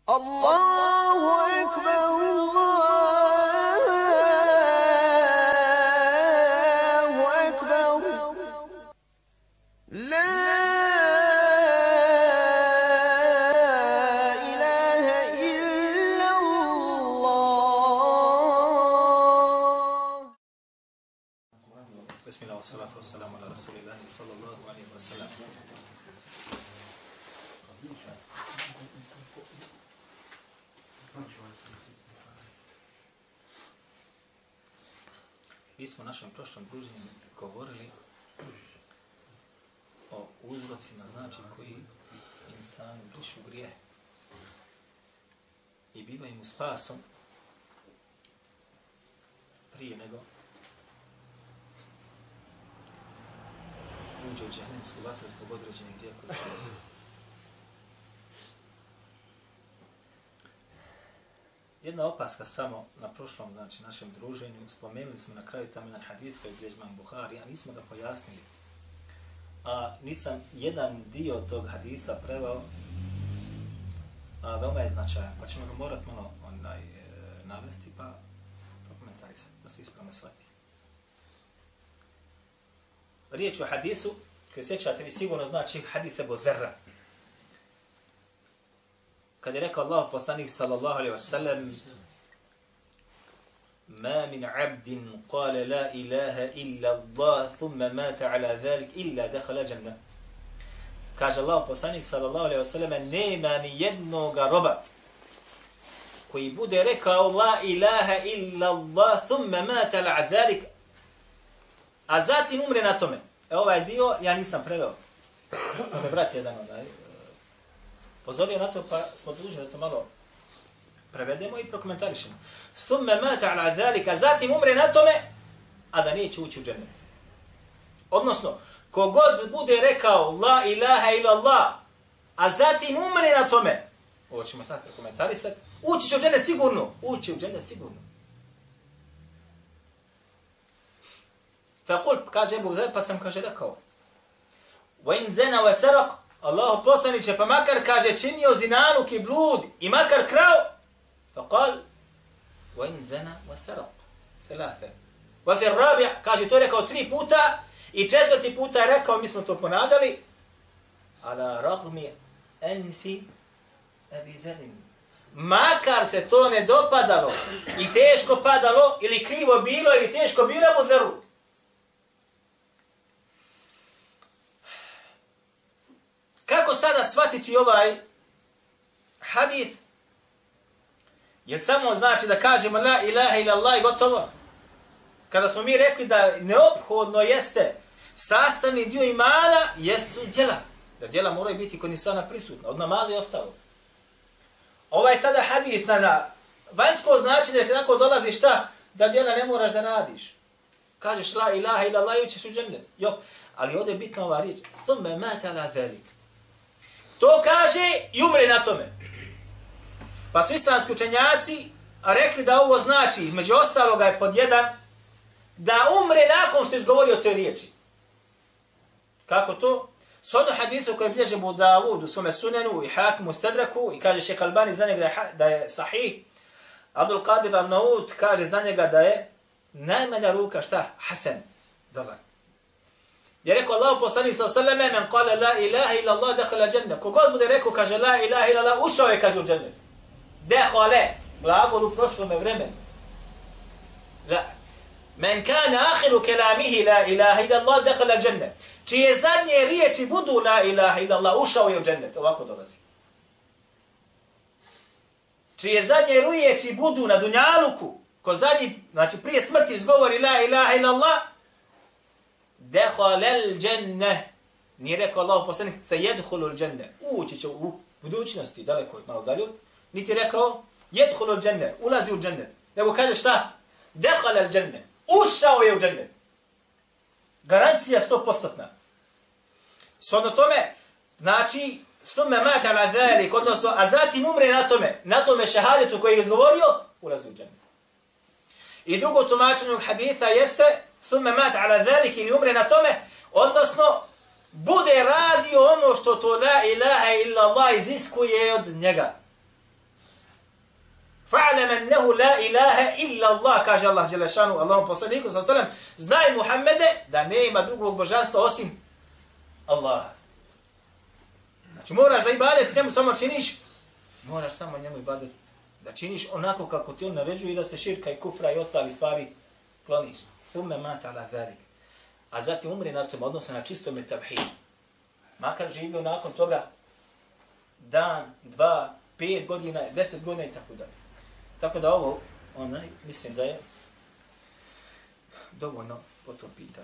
Allahu ekber, Allahu ekber, la ilahe illallah. Bismillah, wassalatu wassalamu ala rasulillahi sallallahu alaihi wasallam. Mi smo u našem prošlom druženju govorili o uzrocima, znači, koji insani brišu grijeh i bivaju mu spasom prije nego uđe u džehennemsku vatru zbog određenih grijeha koji čini. Jedna opaska samo na prošlom, znači, našem druženju. Spomenuli smo na kraju tamo jedan hadith koji bilježi Imam Buhari, a nismo ga pojasnili. A nisam jedan dio tog haditha preveo, a veoma je značajan, pa ćemo ga morat malo navesti pa prokomentarisati, da se ispravno shvati. Riječ o hadithu, koji sjećate vi sigurno, znači hadith Ebu Zerra. Kad je rekao Allah poslanik sallallahu alaihi wa sallam: "Ma min abdin qala la ilaha illa Allah thumma mata ala zalik illa dakhala jannah." Kaže Allah poslanik sallallahu alaihi wa sallam: "Nema ni jednog roba koji bude rekao la ilaha illa Allah thumma mata ala zalik, a zatim umre na tome." Ovaj dio ja nisam preveo. Me brat jedan pozorio na to, pa smo dužni da to malo prevedemo i prokomentarišemo. Thumme mata ala zalika, zatim umre na tome, a da neće ući u džennet. Odnosno, kogod bude rekao la ilaha illa Allah, a zatim umre na tome, ovo ćemo sad prokomentarisati, ući će u džennet sigurno. Ući u džennet sigurno. Faqult, kaže Ebu Zer, pa sam, kaže, rekao: "Wa in zana wa saraq", Allahu poslaniče, pa makar, kaže, činio zinaluk i blud i makar krao, faqal: "Wa in zana wa saraq", thalatha. Wa fi rabi', kaže, to je rekao 3 puta i 4. puta je rekao, mi smo to ponavljali, ala ragmi anfi Abi Dharr. Makar se to ne dopadalo i teško padalo ili krivo bilo ili teško bilo Abu Dharru. Kako sada shvatiti ovaj hadith? Jer samo znači da kažemo la ilaha illa Allah i gotovo? Kada smo mi rekli da neophodno jeste sastavni dio imana, jeste djela. Da djela moraju biti kod insana prisutna, od namaza i ostalo. Ovaj sada hadith na vanjsko znači da kako dolazi šta? Da djela ne moraš da radiš. Kažeš la ilaha illa Allah i ućeš u džennet. Ali ovdje je bitna ova riječ. Thumme mata ala zalik. To kaže i umre na tome. Pa su islamski učenjaci rekli da ovo znači, između ostaloga je pod 1, da umre nakon što je izgovorio te riječi. Kako to? Shodno hadithu koji bilježi Abu Dawud u svome sunenu i Hakim u Stedraku i kaže Šejh Albani za njega da je sahih. Abdul Qadir al-Naud kaže za njega da je najmanja ruka šta? Hasan. Dobar. Je rekao Allah poslanik sallallahu alejhi ve sellem: "Men qala la ilaha illa Allah dakhala džennet." Kogod bude rekao, kaže la ilaha illa Allah, ušao je, kaže, u džennet. Dekhale, glagol u prošlom vremenu. La. Men kana akhiru kalamihi la ilaha illa Allah dakhala džennet. Čije zadnje riječi budu la ilaha illa Allah, ušao je u džennet. Ovako dolazi. Čije zadnje riječi budu na dunjaluku, ko zadnji, znači prije smrti izgovori la ilaha illa Allah, dekhalel dženne. Nije rekao Allah poslanik se jedhulul dženne. Ući će u budućnosti, daleko, malo dalje. Niti rekao jedhulul dženne, ulazi u džennet. Nego kaže šta? Dekhalel dženne. Ušao je u džennet. Garancija 100%. Shodno tome, znači, thumme mata ala zalik, odnosno, a zatim umre na tome šehadetu koji je izgovorio, ulazi u džennet. I drugo tumačenje haditha jeste thumme mata ala zalik, ili umre na tome, odnosno bude radio ono što to la ilaha illa Allah iziskuje od njega. Fa'lam annahu la ilaha illa Allah, kaže Allah dželle šanu Allahom poslaniku sallallahu alejhi ve sellem, znaj Muhammede da nema drugog božanstva osim Allaha. Znači moraš da ibadet njemu samo činiš, moraš samo njemu ibadet da činiš onako kako ti on naređuje i da se širka i kufra i ostali stvari kloniš. Thumme mata ala zalik. A zatim umri na tom, odnosno na čistom tevhidu. Makar živio nakon toga dan, 2, 5 godina, 10 godina i tako dalje. Tako da ovo, mislim da je dovoljno po tom pitanju.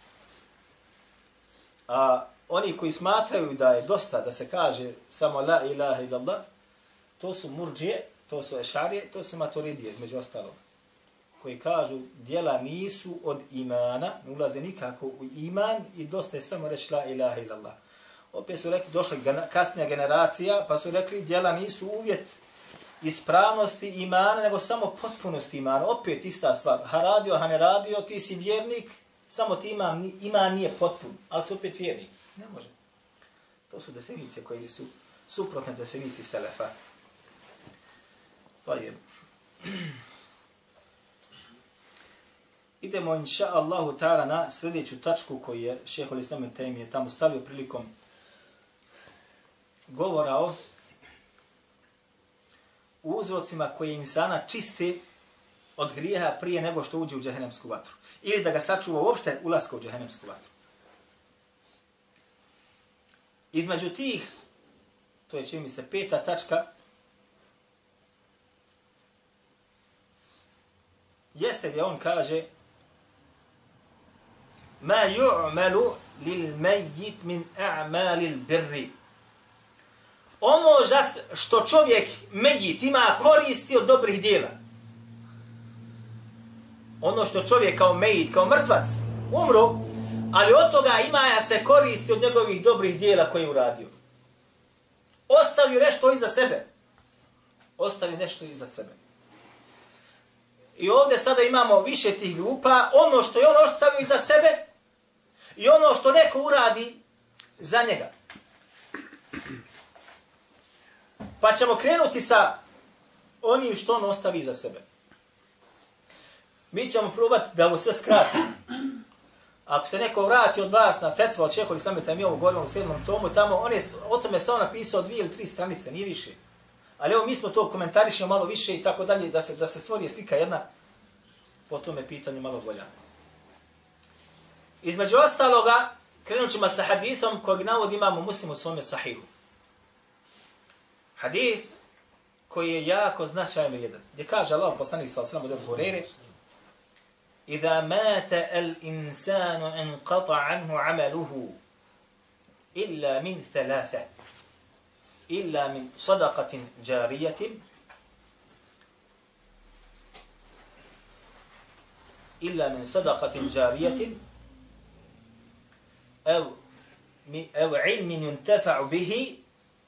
A oni koji smatraju da je dosta da se kaže samo la ilaha illallah, to su murđije, to su ešarije, to su maturidije, između ostalog. Koji kažu djela nisu od imana, ne ulaze nikako u iman i dosta je samo reći la ilaha illallah. Opet su rekli, došla kasnija generacija, pa su rekli djela nisu uvjet ispravnosti imana, nego samo potpunosti imana. Opet ista stvar. Ha radio, ha ne radio, ti si vjernik, samo ti iman nije potpun, ali si opet vjernik. Ne može. To su definicije koje su suprotne definiciji selefa. Fajeb. Idemo, inša Allahu ta'ala, na sljedeću tačku koju je šehol Islam ibn Tejmije tamo stavio prilikom govora o uzrocima koje insana čiste od grijeha prije nego što uđe u džehennemsku vatru. Ili da ga sačuva uopšte ulaska u džehennemsku vatru. Između tih, to je čini mi se 5. tačka, jeste gdje on kaže ma yu'malu lil mayyit min a'malil birri. Ono što čovjek mejit ima koristi od dobrih djela. Ono što čovjek kao mejit, kao mrtvac, umro, ali od toga ima se koristi od njegovih dobrih djela koje je uradio. Ostavio nešto iza sebe. Ostavio nešto iza sebe. I ovdje sada imamo više tih grupa, ono što je on ostavio iza sebe i ono što neko uradi za njega. Pa ćemo krenuti sa onim što on ostavi iza sebe. Mi ćemo probati da ovo sve skratimo. Ako se neko vrati od vas na fetvu od šehol Islam ibn Tejmije u govorom 7. tomu, tamo on je o tome samo napisao 2 ili 3 stranice, nije više. Ali evo mi smo to komentarišemo malo više i tako dalje, da se stvori slika jedna po tome pitanju malo bolja. Između ostaloga, krenut ćemo sa hadithom kojeg navodi imamo Muslim u svome sahihu. Hadith koji je jako značajno jedan. Gdje kaže Allah poslanik sallallahu alejhi ve sellem od Hurajre: "Iza mata al-insanu inqata anhu 'amaluhu illa min thalatha. Illa min sadaqatin jariyatin illa min sadaqatin jariyatin aw ilmin yuntafa'u bihi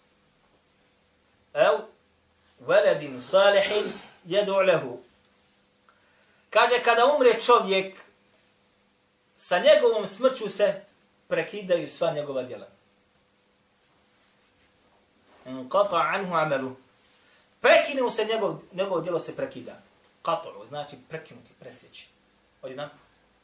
aw waladin salihin yad'u lahu." Kaže, kada umre čovjek, sa njegovom smrću se prekidaju sva njegova djela. Qata anhu amalu. Prekine se njegovo djelo se prekida. Qata znači prekinuti, presjeći. Odjedanput.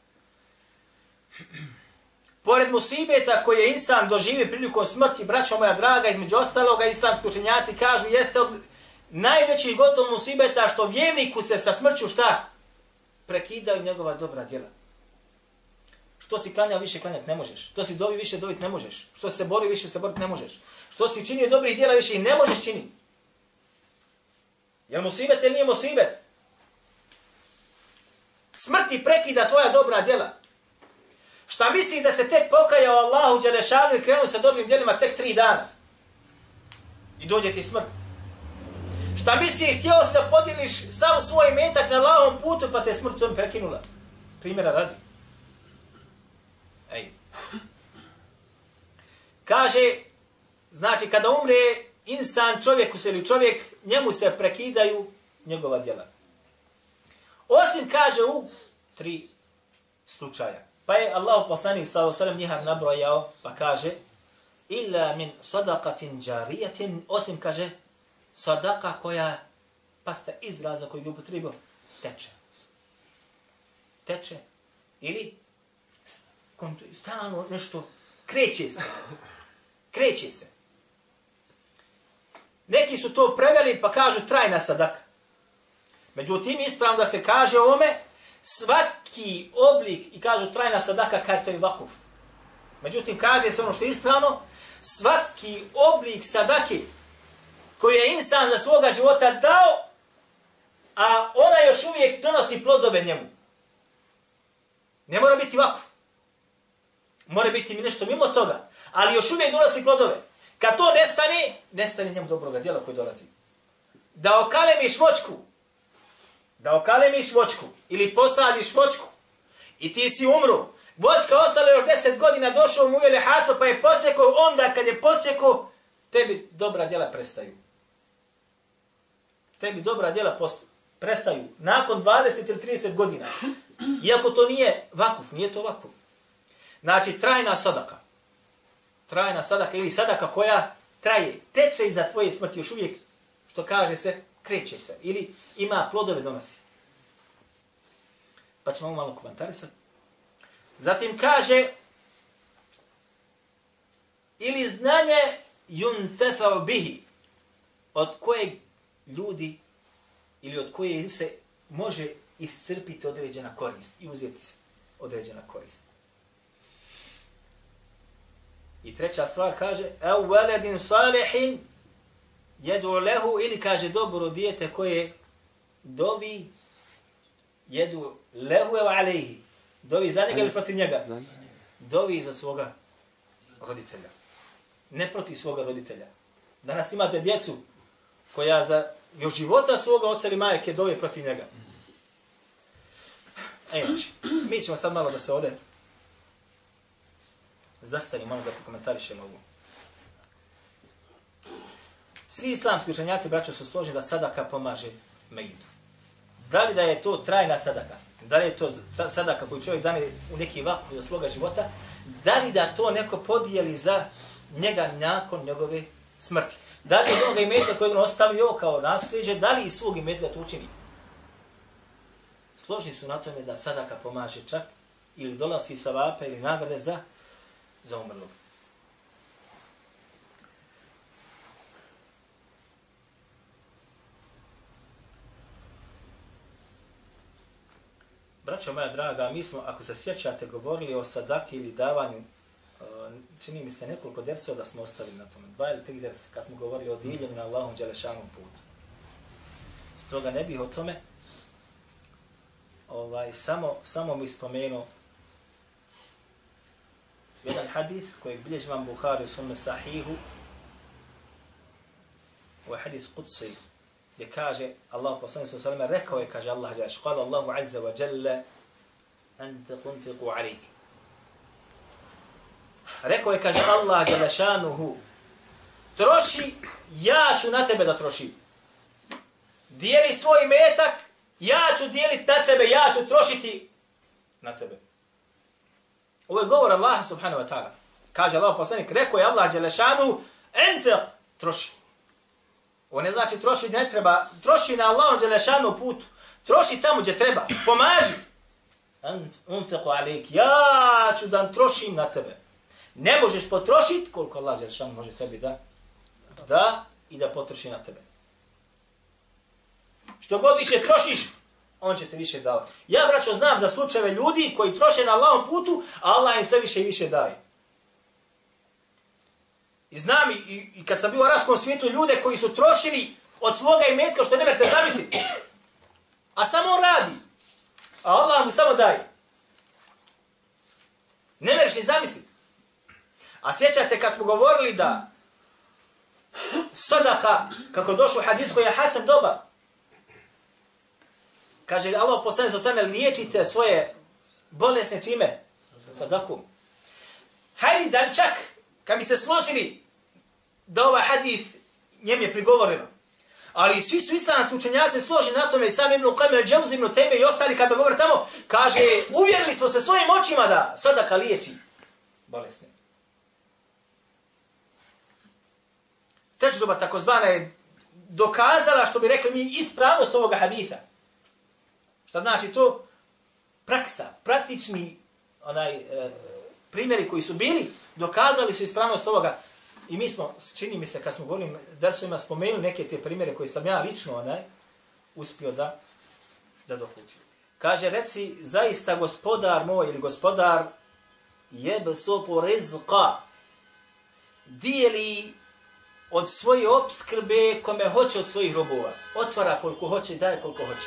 Pored musibeta koje je insan doživi prilikom smrti, braćo moja draga, između ostaloga islamski učenjaci kažu, jeste od najvećih gotovo musibeta što vjerniku se sa smrću šta? Prekidaju njegova dobra djela. Što si klanjao, više klanjati ne možeš. Što si dovi, više dobiti ne možeš. Što se bori, više se boriti ne možeš. Što si činio dobrih djela, više i ne možeš činiti. Jel musibet ili nije musibet? Smrti prekida tvoja dobra djela. Šta misliš da se tek pokajao Allahu dželešanu i krenuo sa dobrim djelima tek 3 dana? I dođe ti smrt. Šta misliš, htio si da podijeliš sam svoj metak na Allahovom putu, pa te smrt tom prekinula? Primjera radi. Ej. Kaže, znači kada umre insan, čovjek, njemu se prekidaju njegova djela. Osim, kaže, u 3 slučaja. Pa je Allah poslanik sallallahu alejhi ve sellem njih nabrojao, pa kaže: "Illa min sadaqatin jariyatin", osim kaže sadaka koja pasta izraza koji je upotrebio, teče. Teče. Ili stalno nešto kreće se. Kreće se. Neki su to preveli pa kažu trajna sadaka. Međutim, ispravno da se kaže ovome, svaki oblik, i kažu trajna sadaka kad to je vakuf. Međutim, kaže se ono što je ispravno, svaki oblik sadake koji je insan za svoga života dao, a ona još uvijek donosi plodove njemu. Ne mora biti vakuf. Mora biti mi nešto mimo toga, ali još uvijek donosi plodove. Kad to nestane, nestane njemu dobroga djela koji dolazi. Da okalemiš voćku, ili posadiš voćku, i ti si umro, voćka ostala još 10 godina, došao mu ujele haso, pa je posjekao, onda kad je posjekao, tebi dobra djela prestaju. Tebi dobra djela prestaju nakon 20 ili 30 godina. Iako to nije vakuf, nije to vakuf. Znači, trajna sadaka. Trajna sadaka ili sadaka koja traje, teče iza tvoje smrti još uvijek, što kaže se, kreće se. Ili ima plodove donosi. Pa ćemo malo komentarisati. Zatim kaže, ili znanje yuntefa'u bihi, od kojeg ljudi ili od koje se može iscrpiti određena korist i uzeti određena korist. I treća stvar kaže, au waladin salihin jedu lehu, ili kaže dobro dijete koje dovi jedu lehu evo alejhi. Dovi za njega ili protiv njega? Dovi za svoga roditelja. Ne protiv svoga roditelja. Danas imate djecu koja za još života svoga oca ili majke dove protiv njega. Znači, mi ćemo sad malo da se ovdje zastavimo, malo da komentarišemo ovo. Svi islamski učenjaci, braćo, su složeni da sadaka pomaže mejitu. Da li da je to trajna sadaka? Da li je to sadaka koju čovjek dane u neki vakuf za svoga života? Da li da to neko podijeli za njega nakon njegove smrti? Da li je onoga imetka kojeg on ostavio kao nasljeđe, da li i svog imetka to učini? Složni su na tome da sadaka pomaže čak ili donosi savape ili nagrade za umrlog. Braćo moja draga, mi smo, ako se sjećate, govorili o sadaki ili davanju, čini mi se nekoliko dersa da smo ostavili na tome, 2 ili 3 dersa, kad smo govorili o diljenju na Allahom dželešanom putu. Stoga ne bih o tome, samo mi spomenuo jedan hadith kojeg bilježi imam Buhari u svome sahihu, ovo je hadith Qudsi, gdje kaže, Allah poslanik sallallahu alejhi ve sellem rekao je, kaže Allah dželle, qala Allahu azza wa jalla anta tunfiqu alayk. Rekao je, kaže Allah dželle šanuhu, troši, ja ću na tebe da trošim. Dijeli svoj imetak, ja ću dijeliti na tebe, ja ću trošiti na tebe. Ovo je govor Allaha subhanahu wa ta'ala. Kaže Allah poslanik, rekao je Allah dželle šanuhu, anfiq, troši. Ovo ne znači troši ne treba, troši na Allahom dželešanu putu, troši tamo gdje treba, pomaži. Unfiqu alejk, ja ću da trošim na tebe. Ne možeš potrošiti koliko Allah dželešanu može tebi da i da potroši na tebe. Što god više trošiš, on će te više davati. Ja, braćo, znam za slučajeve ljudi koji troše na Allahom putu, a Allah im sve više i više daje. I znam i kad sam bio u arapskom svijetu ljude koji su trošili od svoga imetka što ne možete zamisliti. A samo on radi. A Allah mu samo daje. Ne možeš ni zamisliti. A sjećate kad smo govorili da sadaka, kako došlo u hadis koji je Hasan dobar, kaže Allah poslanik sa sveme, liječite svoje bolesne čime? Sadakom. Hajde dan čak, kad bi se složili da ovaj hadith njem je prigovoreno. Ali svi su islamski učenjaci složeni na tome, i sam Ibn Qayyim al-Jawzi, Ibn Taymi i ostali kada govore tamo, kaže, uvjerili smo se svojim očima da sadaka liječi bolesne. Teđruba takozvana je dokazala, što bi rekli mi, ispravnost ovoga haditha. Šta znači to? Praksa, praktični primjeri koji su bili, dokazali su ispravnost ovoga. I mi smo, čini mi se, kad smo govorili, da su ima spomenuli neke te primjere koje sam ja lično uspio da dokučim. Kaže, reci, zaista gospodar moj ili gospodar jebsutu rizqa dijeli od svoje opskrbe kome hoće od svojih robova. Otvara koliko hoće, daje koliko hoće.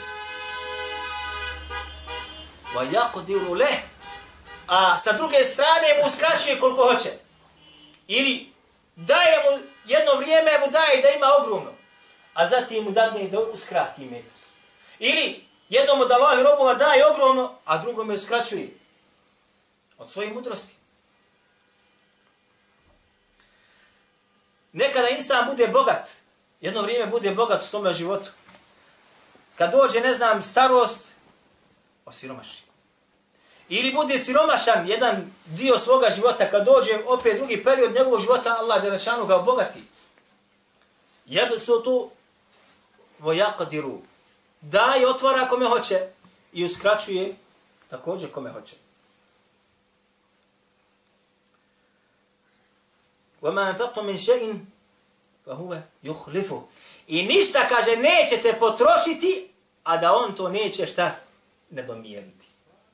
Wa yaqdiru leh, a sa druge strane mu uskraćuje koliko hoće. Ili daje mu, jedno vrijeme mu daje da ima ogromno, a zatim mu dadne da uskrati imetak. Ili jednom od Allahovih robova daje ogromno, a drugome uskraćuje od svoje mudrosti. Nekada insan bude bogat, jedno vrijeme bude bogat u svome životu. Kad dođe, ne znam, starost, osiromaši. Ili bude siromašan jedan dio svoga života, kad dođe opet drugi period njegovog života, Allah dželešanu ga obogati. Jebsutu wa yaqdiru. Daje, otvara kome hoće i uskraćuje također kome hoće. وَمَا أَنْفَقْتُمْ مِنْ شَيْءٍ فَهُوَ يُخْلِفُهُ. I ništa, kaže, nećete potrošiti, a da on to neće šta? Nadomjeriti.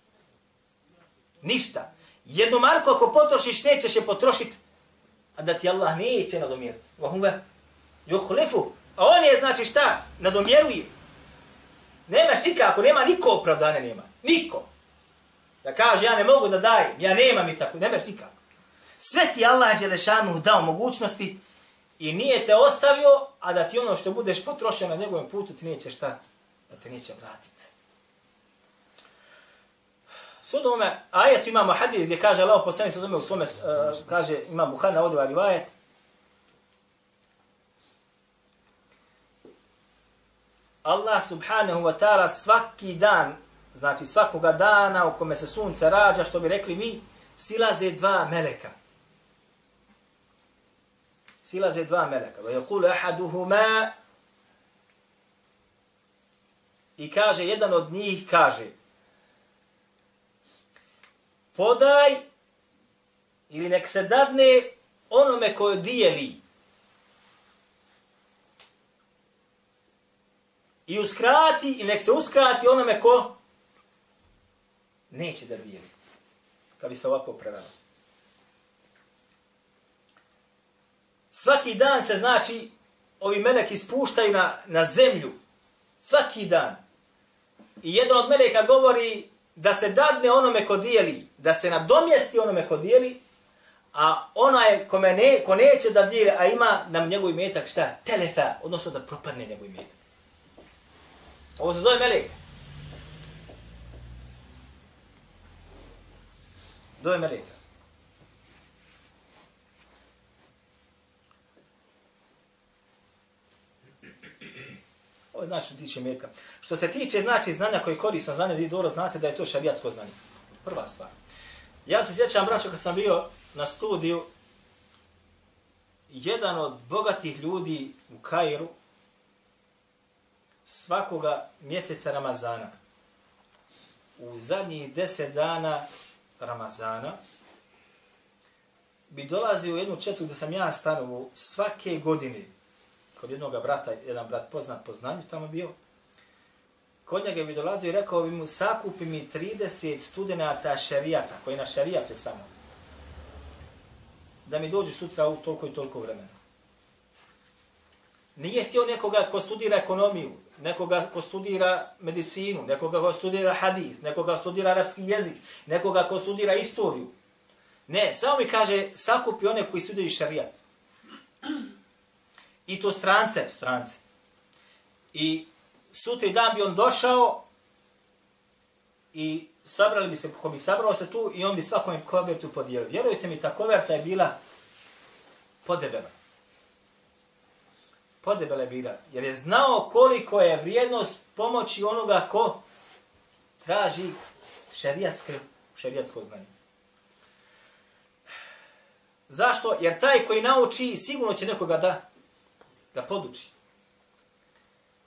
Ništa. Jednu marku ako potrošiš, nećeš je potrošiti, a da ti Allah neće nadomjeriti. وَهُوَ يُخْلِفُهُ. A on je, znači šta? Nadomjeruje. Nemaš nikako, nema niko opravdane, nema. Niko. Da kaže, ja ne mogu da dajem, ja nemam i tako, nemaš nikako. Sve ti Allah dželešanu dao mogućnosti i nije te ostavio, a da ti ono što budeš potrošio na njegovom putu ti neće šta? Da te neće vratiti. Sud ovome ajetu imamo hadis gdje kaže Allah poslanik sa u svome, kaže imam Buhari navodio rivajet. Allah subhanahu wa ta'ala svaki dan, znači svakoga dana u kome se sunce rađa, što bi rekli mi, silaze dva meleka. Silaze dva meleka. Wa yaqulu ahaduhuma, i kaže, jedan od njih kaže, podaj ili nek se dadne onome koje dijeli. I uskrati, i nek se uskrati onome ko neće da dijeli. Kad bi se ovako prevelo. Svaki dan se, znači, ovi meleki spuštaju na zemlju. Svaki dan. I jedan od meleka govori da se dadne onome ko dijeli, da se nadomjesti onome ko dijeli, a onaj ko neće da dijeli, a ima nam njegov imetak šta? Telefa, odnosno da propadne njegov imetak. Ovo se zove melek. Zove meleka. Ovo je znači što tiče meleka. Što se tiče znači znanja koje korisno znanje, vi dobro znate da je to šarijatsko znanje. Prva stvar. Ja se sjećam, braćo, kad sam bio na studiju, jedan od bogatih ljudi u Kairu, svakoga mjeseca Ramazana, u zadnjih 10 dana Ramazana, bi dolazio u jednu četvrtu gdje sam ja stanovao svake godine, kod jednog brata, jedan brat poznat po znanju tamo bio, kod njega bi dolazio i rekao bi mu, sakupi mi 30 studenata šarijata, koji na šarijatu je samo, da mi dođu sutra u toliko i toliko vremena. Nije htio nekoga ko studira ekonomiju, nekoga ko studira medicinu, nekoga ko studira hadis, nekoga ko studira arapski jezik, nekoga ko studira istoriju. Ne, samo mi kaže, sakupi one koji studiraju šarijat. I to strance. I sutri dan bi on došao i sabrali bi se, ko bi sabrao se tu i on bi svakom kovertu podijelio. Vjerujte mi, ta koverta je bila podebela. Podebela je bila, jer je znao koliko je vrijednost pomoći onoga ko traži šerijatsko znanje. Zašto? Jer taj koji nauči sigurno će nekoga da poduči.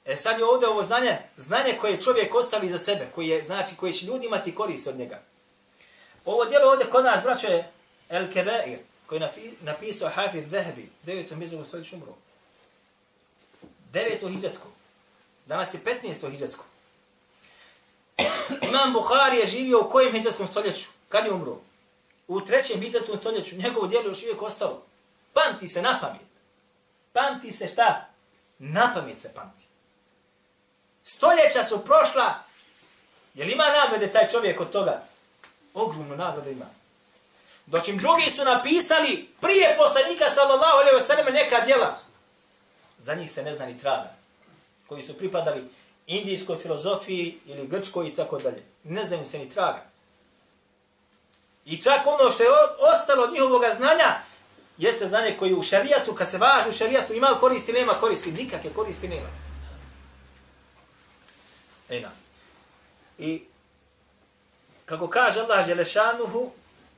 E sad je ovdje ovo znanje koje čovjek ostavi za sebe, koje će ljudi imati korist od njega. Ovo djelo ovdje kod nas, braćo, je El Kebair, koji je napisao Hafid Zahabi, 9. hidžetskom stoljeću umro. 9. hidžetsko. Danas je 15. hidžetsko. Imam Buhari je živio u kojem hidžetskom stoljeću? Kad je umro? U 3. hidžetskom stoljeću. Njegovo djelo još uvijek ostalo. Pamti se na pamet. Pamti se šta? Na pamet se pamti. Stoljeća su prošla. Je li ima nagrade taj čovjek od toga? Ogromno nagrade ima. Dočim drugi su napisali prije poslanika sallallahu alejhi ve selleme neka djela. Za njih se ne zna ni traga. Koji su pripadali indijskoj filozofiji ili grčkoj i tako dalje. Ne znaju se ni traga. I čak ono što je ostalo od njihovog znanja jeste znanje koje u šarijatu, kad se važi u šarijatu, ima koristi, nema koristi, nikakve koristi nema. Ejna. I kako kaže Allah Đelešanuhu,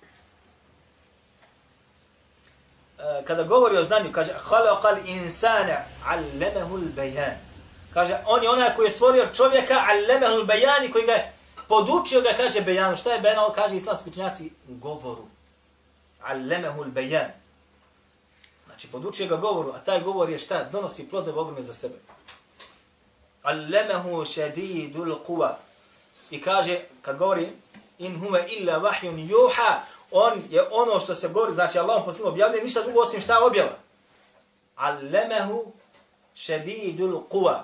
kada govori o znanju, kaže halaqal insana allamahul bayan. Kaže on je onaj koji je stvorio čovjeka allamahul bayan, koji ga je podučio ga, kaže bejanu. Šta je bejan? Kaže islamski učenjaci govoru. Allamahul bayan. Znači podučio ga govoru, a taj govor je šta? Donosi plodove ogromne za sebe. Allamahu shadidul quwa. I kaže kad govori in huwa illa wahyun yuha, on je ono što se govori, znači Allah posljedno objavljuje, ništa drugo osim šta objava. Allamahu shadidul quwa.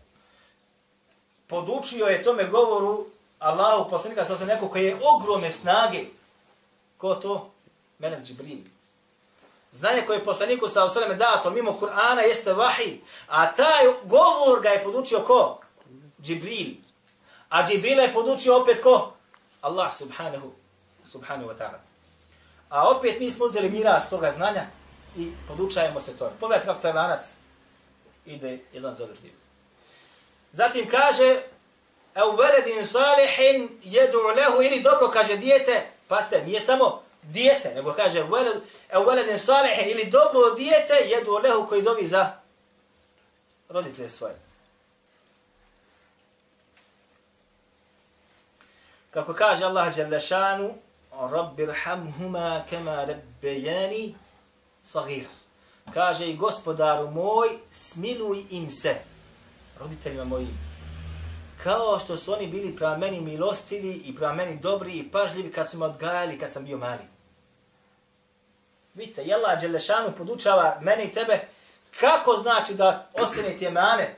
Podučio je tome govoru Allahu poslanika sa neko koji je ogromne snage. Ko to? Melek Džibril. Znanje koje je poslaniku sa osaleme dato mimo Kur'ana jeste vahij. A taj govor ga je podučio ko? Džibril. A Džibrila je podučio opet ko? Allah subhanahu wa ta'ala. A opet mi smo uzeli miras toga znanja i podučajemo se to. Pogledajte kako taj lanac ide jedan za drugim. Zatim kaže au veledin salihin yad'u lahu, ili dobro kaže dijete, pazite, nije samo dijete, nego kaže au veledin salihin, ili dobro dijete yad'u lahu, koji dovi za roditelje svoje. Kako kaže Allah dželle šanu, Rabbirhamhuma kama rabbayani saghira. Kaže i gospodaru moj, smiluj im se, roditeljima mojim, kao što su oni bili prema meni milostivi i prema meni dobri i pažljivi kad su me odgajali, kad sam bio mali. Vidite, i Allah dželle šanu podučava mene i tebe kako znači da ostane ti emanet,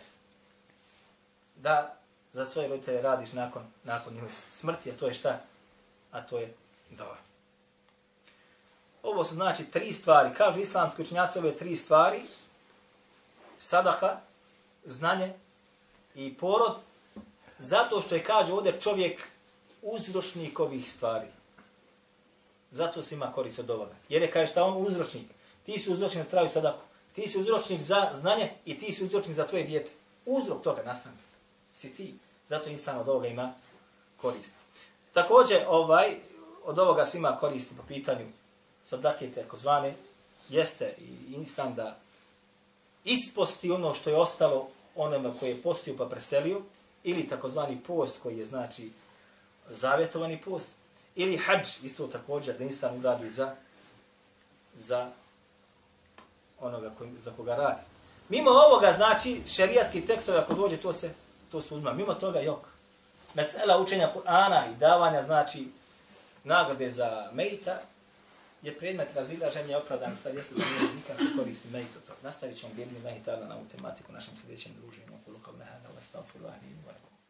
da za svoje roditelje radiš nakon njihove smrti, a to je šta? A to je dova. Ovo su znači 3 stvari. Kažu islamski učenjaci ove 3 stvari: sadaka, znanje i porod, zato što je, kaže ovdje, čovjek uzročnik ovih stvari. Zato se ima korist od ovoga. Jer je, kaže, šta on uzročnik? Ti si uzročnik za traju sadaku. Ti si uzročnik za znanje i ti si uzročnik za tvoje dijete. Uzrok toga nastane si ti. Zato insan od ovoga ima korist. Također, od ovoga se ima koristi po pitanju sadake, tako zvane, jeste i insan da isposti ono što je ostalo onome koji je postio pa preselio, ili takozvani post koji je, znači, zavjetovani post, ili hadž, isto također, da insan uradi za onoga za koga radi. Mimo ovoga, znači, šerijatski tekstovi, ako dođe, to se uzma. Mimo toga, jok. Mesela učenja Kur'ana i davanja, znači, nagrade za mejta, je predmet razilaženja opravdan stav, jeste da nije nikakve koristi mejta od toga. Nastavit ćemo gdje bi na ovu tematiku našem sljedećem druženju. Kulu kao nehada, wa stavfiru ahli i